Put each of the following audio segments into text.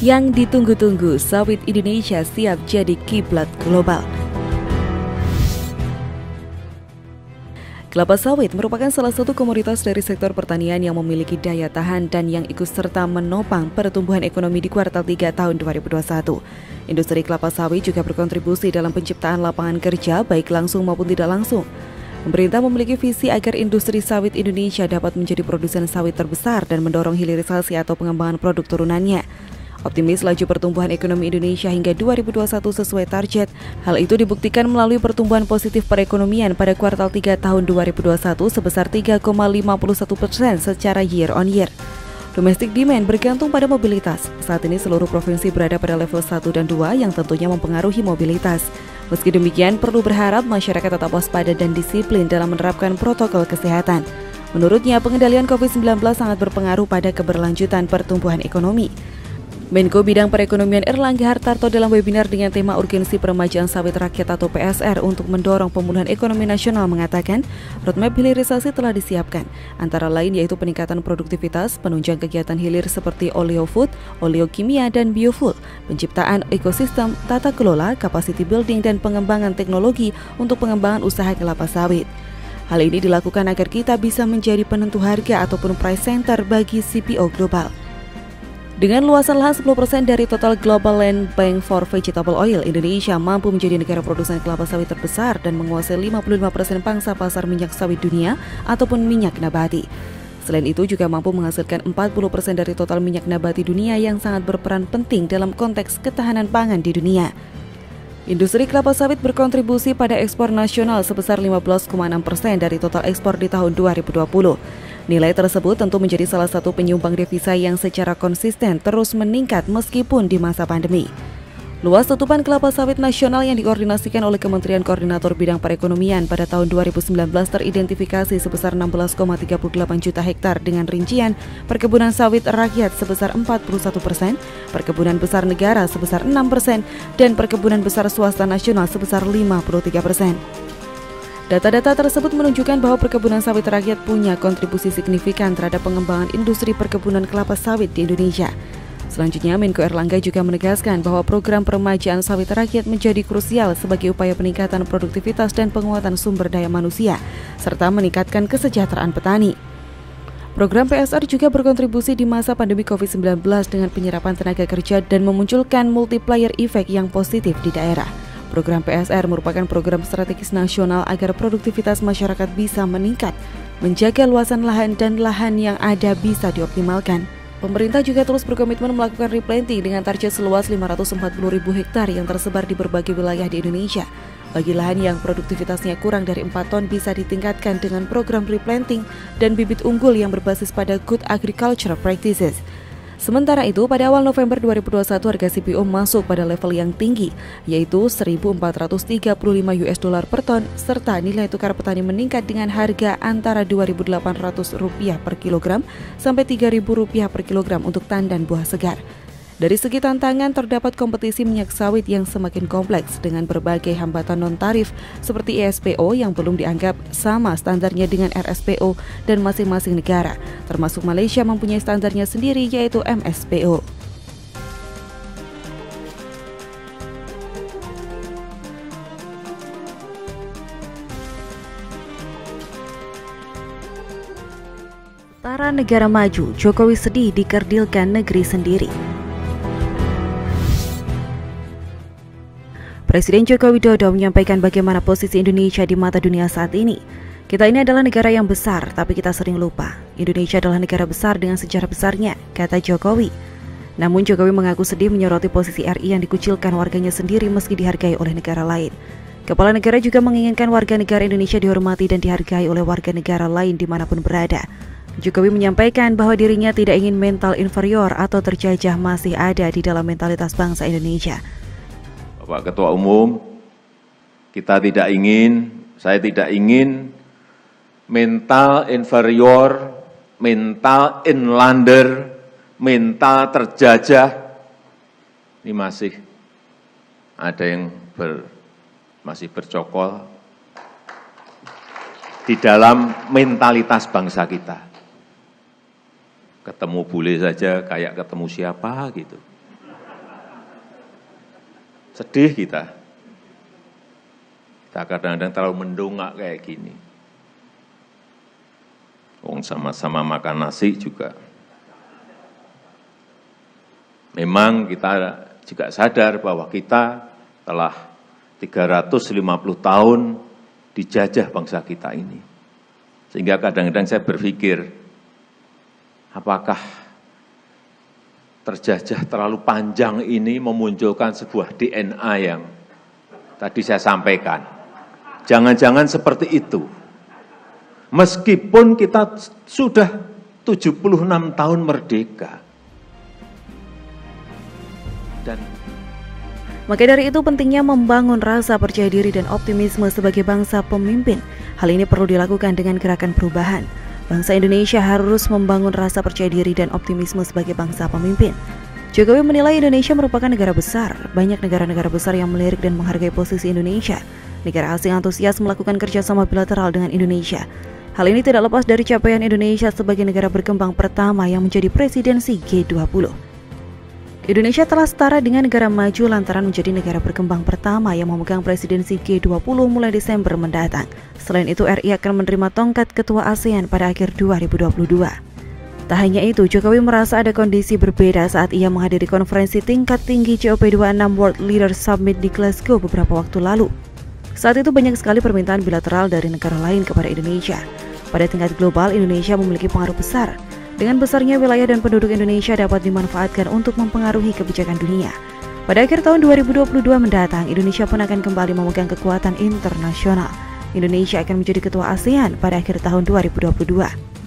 Yang ditunggu-tunggu, sawit Indonesia siap jadi kiblat global. Kelapa sawit merupakan salah satu komoditas dari sektor pertanian yang memiliki daya tahan dan yang ikut serta menopang pertumbuhan ekonomi di kuartal 3 tahun 2021. Industri kelapa sawit juga berkontribusi dalam penciptaan lapangan kerja baik langsung maupun tidak langsung. Pemerintah memiliki visi agar industri sawit Indonesia dapat menjadi produsen sawit terbesar dan mendorong hilirisasi atau pengembangan produk turunannya. Optimis laju pertumbuhan ekonomi Indonesia hingga 2021 sesuai target. Hal itu dibuktikan melalui pertumbuhan positif perekonomian pada kuartal 3 tahun 2021 sebesar 3,51% secara year on year. Domestic demand bergantung pada mobilitas. Saat ini seluruh provinsi berada pada level 1 dan 2 yang tentunya mempengaruhi mobilitas. Meski demikian, perlu berharap masyarakat tetap waspada dan disiplin dalam menerapkan protokol kesehatan. Menurutnya, pengendalian COVID-19 sangat berpengaruh pada keberlanjutan pertumbuhan ekonomi. Menko Bidang Perekonomian Erlangga Hartarto dalam webinar dengan tema Urgensi Peremajaan Sawit Rakyat atau PSR untuk mendorong pemulihan ekonomi nasional mengatakan, roadmap hilirisasi telah disiapkan, antara lain yaitu peningkatan produktivitas, penunjang kegiatan hilir seperti oleofood, oleokimia, dan biofuel, penciptaan ekosistem, tata kelola, capacity building, dan pengembangan teknologi untuk pengembangan usaha kelapa sawit. Hal ini dilakukan agar kita bisa menjadi penentu harga ataupun price center bagi CPO global. Dengan luasan lahan 10% dari total Global Land Bank for Vegetable Oil, Indonesia mampu menjadi negara produsen kelapa sawit terbesar dan menguasai 55% pangsa pasar minyak sawit dunia ataupun minyak nabati. Selain itu juga mampu menghasilkan 40% dari total minyak nabati dunia yang sangat berperan penting dalam konteks ketahanan pangan di dunia. Industri kelapa sawit berkontribusi pada ekspor nasional sebesar 15,6% dari total ekspor di tahun 2020. Nilai tersebut tentu menjadi salah satu penyumbang devisa yang secara konsisten terus meningkat meskipun di masa pandemi. Luas tutupan kelapa sawit nasional yang dikoordinasikan oleh Kementerian Koordinator Bidang Perekonomian pada tahun 2019 teridentifikasi sebesar 16,38 juta hektar dengan rincian perkebunan sawit rakyat sebesar 41%, perkebunan besar negara sebesar 6%, dan perkebunan besar swasta nasional sebesar 53%. Data-data tersebut menunjukkan bahwa perkebunan sawit rakyat punya kontribusi signifikan terhadap pengembangan industri perkebunan kelapa sawit di Indonesia. Selanjutnya, Menko Erlangga juga menegaskan bahwa program peremajaan sawit rakyat menjadi krusial sebagai upaya peningkatan produktivitas dan penguatan sumber daya manusia, serta meningkatkan kesejahteraan petani. Program PSR juga berkontribusi di masa pandemi COVID-19 dengan penyerapan tenaga kerja dan memunculkan multiplier effect yang positif di daerah. Program PSR merupakan program strategis nasional agar produktivitas masyarakat bisa meningkat, menjaga luasan lahan dan lahan yang ada bisa dioptimalkan. Pemerintah juga terus berkomitmen melakukan replanting dengan target seluas 540.000 hektar yang tersebar di berbagai wilayah di Indonesia. Bagi lahan yang produktivitasnya kurang dari 4 ton bisa ditingkatkan dengan program replanting dan bibit unggul yang berbasis pada good agriculture practices. Sementara itu, pada awal November 2021 harga CPO masuk pada level yang tinggi, yaitu 1.435 US dollar per ton, serta nilai tukar petani meningkat dengan harga antara Rp2.800 per kilogram sampai Rp3.000 per kilogram untuk tandan buah segar. Dari segi tantangan, terdapat kompetisi minyak sawit yang semakin kompleks dengan berbagai hambatan non-tarif seperti ISPO yang belum dianggap sama standarnya dengan RSPO dan masing-masing negara, termasuk Malaysia mempunyai standarnya sendiri yaitu MSPO. Setara negara maju, Jokowi sedih dikerdilkan negeri sendiri. Presiden Joko Widodo menyampaikan bagaimana posisi Indonesia di mata dunia saat ini. Kita ini adalah negara yang besar, tapi kita sering lupa. Indonesia adalah negara besar dengan sejarah besarnya, kata Jokowi. Namun Jokowi mengaku sedih menyoroti posisi RI yang dikucilkan warganya sendiri meski dihargai oleh negara lain. Kepala negara juga menginginkan warga negara Indonesia dihormati dan dihargai oleh warga negara lain dimanapun berada. Jokowi menyampaikan bahwa dirinya tidak ingin mental inferior atau terjajah masih ada di dalam mentalitas bangsa Indonesia. Bapak Ketua Umum, saya tidak ingin mental inferior, mental inlander, mental terjajah. Ini masih ada yang masih bercokol di dalam mentalitas bangsa kita. Ketemu bule saja kayak ketemu siapa gitu. Sedih kita. Kita kadang-kadang terlalu mendongak kayak gini. Wong sama-sama makan nasi juga. Memang kita juga sadar bahwa kita telah 350 tahun dijajah bangsa kita ini. Sehingga kadang-kadang saya berpikir, apakah terjajah terlalu panjang ini memunculkan sebuah DNA yang tadi saya sampaikan. Jangan-jangan seperti itu. Meskipun kita sudah 76 tahun merdeka. Maka dari itu pentingnya membangun rasa percaya diri dan optimisme sebagai bangsa pemimpin. Hal ini perlu dilakukan dengan gerakan perubahan. Bangsa Indonesia harus membangun rasa percaya diri dan optimisme sebagai bangsa pemimpin. Jokowi menilai Indonesia merupakan negara besar. Banyak negara-negara besar yang melirik dan menghargai posisi Indonesia. Negara asing antusias melakukan kerjasama bilateral dengan Indonesia. Hal ini tidak lepas dari capaian Indonesia sebagai negara berkembang pertama yang menjadi presidensi G20. Indonesia telah setara dengan negara maju lantaran menjadi negara berkembang pertama yang memegang presidensi G20 mulai Desember mendatang. Selain itu, RI akan menerima tongkat ketua ASEAN pada akhir 2022. Tak hanya itu, Jokowi merasa ada kondisi berbeda saat ia menghadiri konferensi tingkat tinggi COP26 World Leaders Summit di Glasgow beberapa waktu lalu. Saat itu banyak sekali permintaan bilateral dari negara lain kepada Indonesia. Pada tingkat global, Indonesia memiliki pengaruh besar. Dengan besarnya wilayah dan penduduk Indonesia dapat dimanfaatkan untuk mempengaruhi kebijakan dunia. Pada akhir tahun 2022 mendatang, Indonesia pun akan kembali memegang kekuatan internasional. Indonesia akan menjadi ketua ASEAN pada akhir tahun 2022.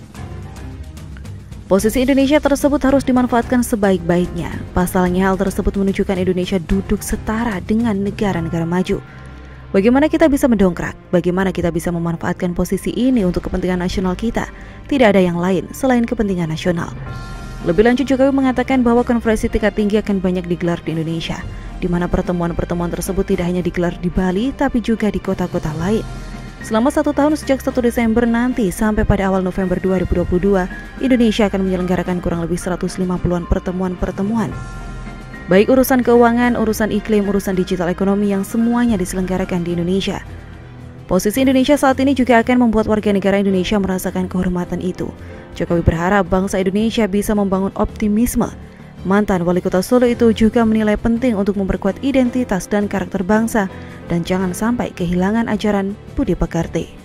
Posisi Indonesia tersebut harus dimanfaatkan sebaik-baiknya. Pasalnya, hal tersebut menunjukkan Indonesia duduk setara dengan negara-negara maju. Bagaimana kita bisa mendongkrak? Bagaimana kita bisa memanfaatkan posisi ini untuk kepentingan nasional kita? Tidak ada yang lain selain kepentingan nasional. Lebih lanjut, Jokowi mengatakan bahwa konferensi tingkat tinggi akan banyak digelar di Indonesia, di mana pertemuan-pertemuan tersebut tidak hanya digelar di Bali, tapi juga di kota-kota lain. Selama 1 tahun sejak 1 Desember nanti sampai pada awal November 2022, Indonesia akan menyelenggarakan kurang lebih 150-an pertemuan-pertemuan. Baik urusan keuangan, urusan iklim, urusan digital ekonomi yang semuanya diselenggarakan di Indonesia. Posisi Indonesia saat ini juga akan membuat warga negara Indonesia merasakan kehormatan itu. Jokowi berharap bangsa Indonesia bisa membangun optimisme. Mantan Wali Kota Solo itu juga menilai penting untuk memperkuat identitas dan karakter bangsa dan jangan sampai kehilangan ajaran budi pekerti.